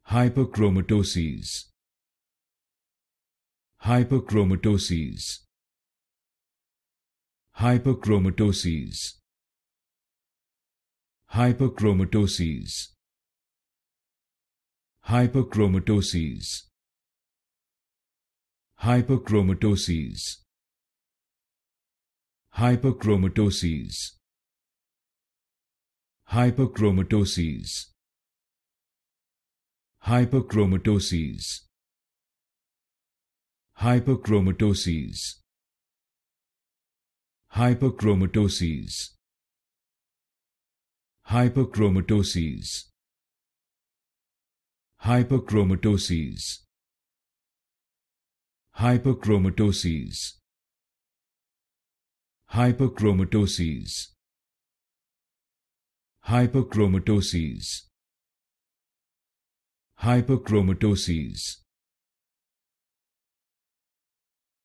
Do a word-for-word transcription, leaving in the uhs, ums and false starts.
Hyperchromatoses. Hyperchromatoses. Hyperchromatoses. Hyperchromatoses. Hyperchromatoses. Hyperchromatoses. Hyperchromatoses. Hyperchromatoses. Hyperchromatoses. Hyperchromatoses. Hyperchromatoses. Hyperchromatoses. Hyperchromatoses. Hyperchromatoses. Hyperchromatoses. Hyperchromatoses. Hyperchromatoses.